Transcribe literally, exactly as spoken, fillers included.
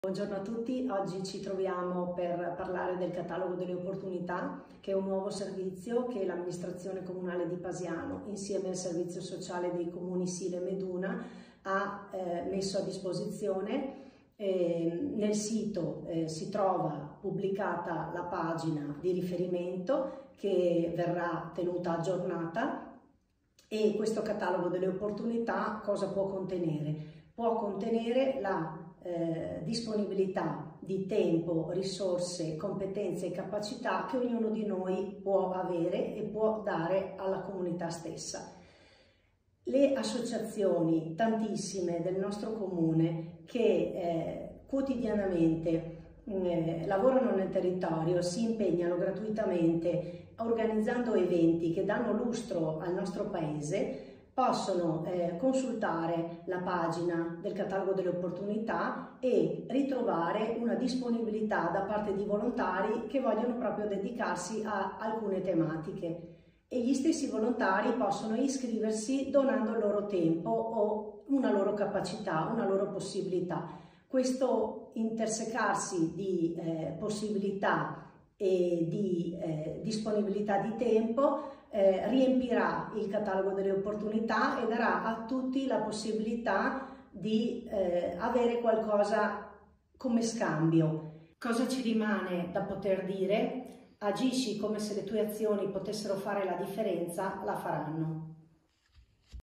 Buongiorno a tutti, oggi ci troviamo per parlare del catalogo delle opportunità, che è un nuovo servizio che l'amministrazione comunale di Pasiano, insieme al servizio sociale dei comuni Sile e Meduna, ha eh, messo a disposizione. Eh, nel sito eh, si trova pubblicata la pagina di riferimento che verrà tenuta aggiornata, e questo catalogo delle opportunità cosa può contenere? Può contenere la Eh, disponibilità di tempo, risorse, competenze e capacità che ognuno di noi può avere e può dare alla comunità stessa. Le associazioni, tantissime del nostro comune, che eh, quotidianamente eh, lavorano nel territorio, si impegnano gratuitamente organizzando eventi che danno lustro al nostro paese, possono eh, consultare la pagina del catalogo delle opportunità e ritrovare una disponibilità da parte di volontari che vogliono proprio dedicarsi a alcune tematiche, e gli stessi volontari possono iscriversi donando il loro tempo o una loro capacità, una loro possibilità. Questo intersecarsi di eh, possibilità e di eh, disponibilità di tempo eh, riempirà il catalogo delle opportunità e darà a tutti la possibilità di eh, avere qualcosa come scambio. Cosa ci rimane da poter dire? Agisci come se le tue azioni potessero fare la differenza, la faranno.